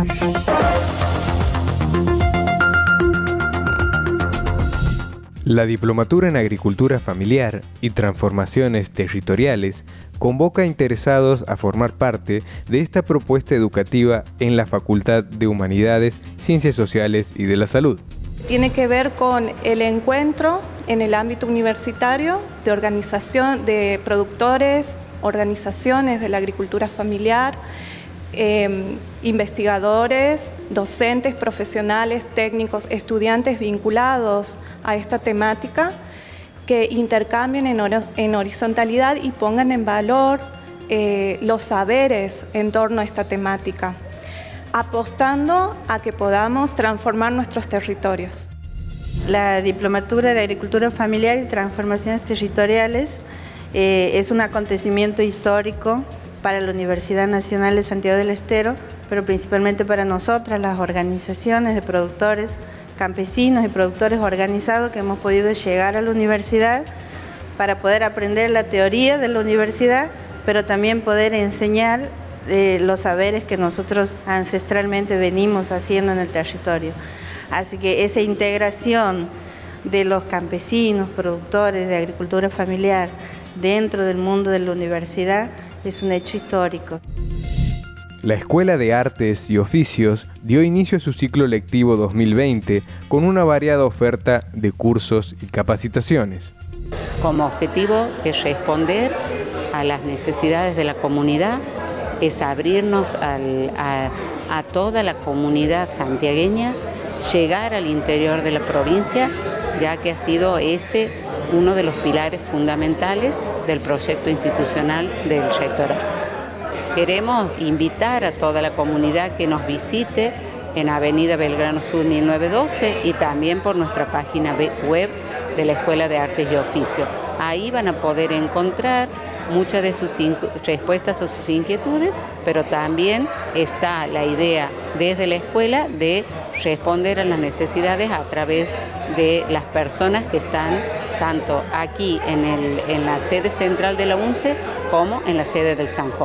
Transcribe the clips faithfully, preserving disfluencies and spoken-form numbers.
La Diplomatura en Agricultura Familiar y Transformaciones Territoriales convoca a interesados a formar parte de esta propuesta educativa en la Facultad de Humanidades, Ciencias Sociales y de la Salud. Tiene que ver con el encuentro en el ámbito universitario de organización de productores, organizaciones de la agricultura familiar, eh, investigadores, docentes, profesionales, técnicos, estudiantes vinculados a esta temática, que intercambien en, hor en horizontalidad y pongan en valor eh, los saberes en torno a esta temática, apostando a que podamos transformar nuestros territorios. La Diplomatura de Agricultura Familiar y Transformaciones Territoriales eh, es un acontecimiento histórico para la Universidad Nacional de Santiago del Estero, pero principalmente para nosotras, las organizaciones de productores, campesinos y productores organizados que hemos podido llegar a la universidad para poder aprender la teoría de la universidad, pero también poder enseñar eh, los saberes que nosotros ancestralmente venimos haciendo en el territorio. Así que esa integración de los campesinos, productores de agricultura familiar dentro del mundo de la universidad es un hecho histórico. La Escuela de Artes y Oficios dio inicio a su ciclo lectivo dos mil veinte con una variada oferta de cursos y capacitaciones. Como objetivo es responder a las necesidades de la comunidad, es abrirnos al, a, a toda la comunidad santiagueña, llegar al interior de la provincia, ya que ha sido ese uno de los pilares fundamentales del proyecto institucional del rectorado. Queremos invitar a toda la comunidad que nos visite en Avenida Belgrano Sur mil novecientos doce y también por nuestra página web de la Escuela de Artes y Oficios. Ahí van a poder encontrar muchas de sus respuestas a sus inquietudes, pero también está la idea desde la escuela de responder a las necesidades a través de las personas que están tanto aquí en, el, en la sede central de la UNCE como en la sede del Sanjo.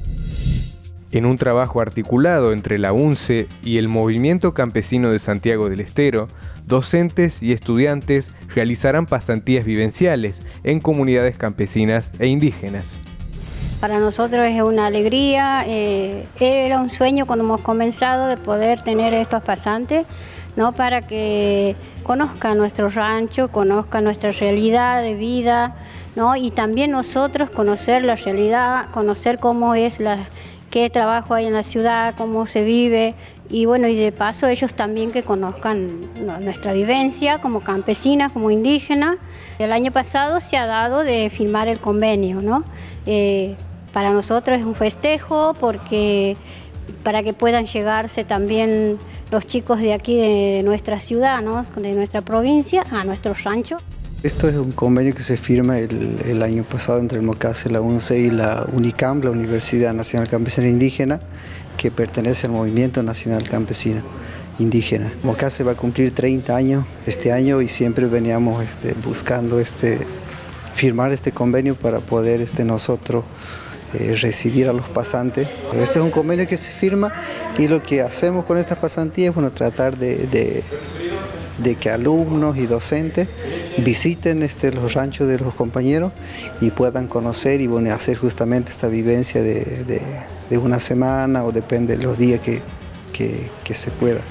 En un trabajo articulado entre la UNCE y el Movimiento Campesino de Santiago del Estero, docentes y estudiantes realizarán pasantías vivenciales en comunidades campesinas e indígenas. Para nosotros es una alegría, eh, era un sueño cuando hemos comenzado de poder tener estos pasantes, ¿no? Para que conozcan nuestro rancho, conozcan nuestra realidad de vida, ¿no? Y también nosotros conocer la realidad, conocer cómo es la... qué trabajo hay en la ciudad, cómo se vive y bueno, y de paso ellos también que conozcan nuestra vivencia como campesinas, como indígenas. El año pasado se ha dado de firmar el convenio, ¿no? Eh, para nosotros es un festejo porque para que puedan llegarse también los chicos de aquí de nuestra ciudad, ¿no? De nuestra provincia, a nuestro rancho. Esto es un convenio que se firma el, el año pasado entre el MOCASE, la UNCE y la UNICAM, la Universidad Nacional Campesina Indígena, que pertenece al Movimiento Nacional Campesino Indígena. MOCASE va a cumplir treinta años este año y siempre veníamos este, buscando este, firmar este convenio para poder este, nosotros eh, recibir a los pasantes. Este es un convenio que se firma y lo que hacemos con estas pasantías es bueno, tratar de, de, de que alumnos y docentes visiten este, los ranchos de los compañeros y puedan conocer y bueno, hacer justamente esta vivencia de, de, de una semana o depende de los días que, que, que se pueda.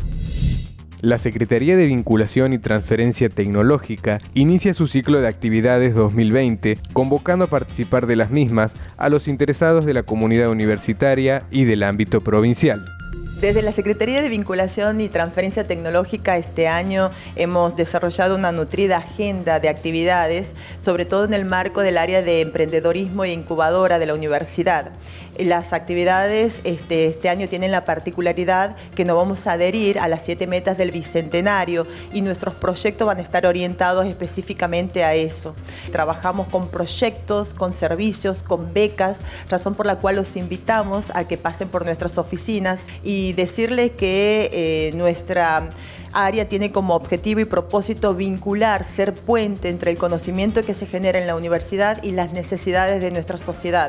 La Secretaría de Vinculación y Transferencia Tecnológica inicia su ciclo de actividades dos mil veinte, convocando a participar de las mismas a los interesados de la comunidad universitaria y del ámbito provincial. Desde la Secretaría de Vinculación y Transferencia Tecnológica este año hemos desarrollado una nutrida agenda de actividades, sobre todo en el marco del área de emprendedorismo e incubadora de la universidad. Las actividades este, este año tienen la particularidad que nos vamos a adherir a las siete metas del Bicentenario y nuestros proyectos van a estar orientados específicamente a eso. Trabajamos con proyectos, con servicios, con becas, razón por la cual los invitamos a que pasen por nuestras oficinas y decirles que eh, nuestra área tiene como objetivo y propósito vincular, ser puente entre el conocimiento que se genera en la universidad y las necesidades de nuestra sociedad.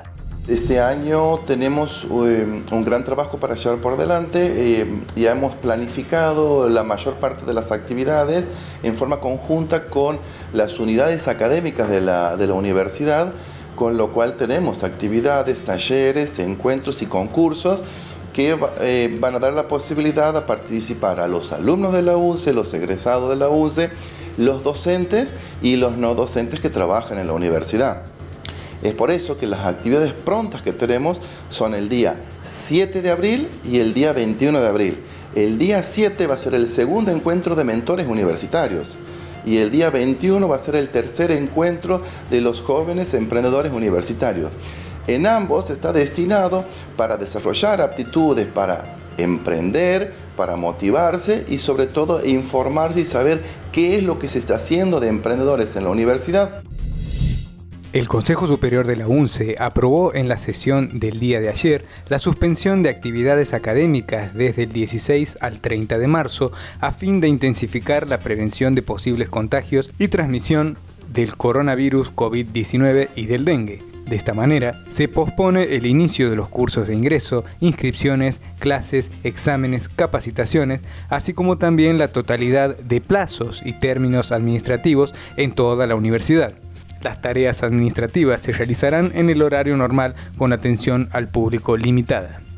Este año tenemos eh, un gran trabajo para llevar por delante. Eh, ya hemos planificado la mayor parte de las actividades en forma conjunta con las unidades académicas de la, de la universidad, con lo cual tenemos actividades, talleres, encuentros y concursos que eh, van a dar la posibilidad de participar a los alumnos de la U C E, los egresados de la U C E, los docentes y los no docentes que trabajan en la universidad. Es por eso que las actividades prontas que tenemos son el día siete de abril y el día veintiuno de abril. El día siete va a ser el segundo encuentro de mentores universitarios y el día veintiuno va a ser el tercer encuentro de los jóvenes emprendedores universitarios. En ambos está destinado para desarrollar aptitudes para emprender, para motivarse y sobre todo informarse y saber qué es lo que se está haciendo de emprendedores en la universidad. El Consejo Superior de la U N C E aprobó en la sesión del día de ayer la suspensión de actividades académicas desde el dieciséis al treinta de marzo a fin de intensificar la prevención de posibles contagios y transmisión del coronavirus COVID diecinueve y del dengue. De esta manera, se pospone el inicio de los cursos de ingreso, inscripciones, clases, exámenes, capacitaciones, así como también la totalidad de plazos y términos administrativos en toda la universidad. Las tareas administrativas se realizarán en el horario normal con atención al público limitada.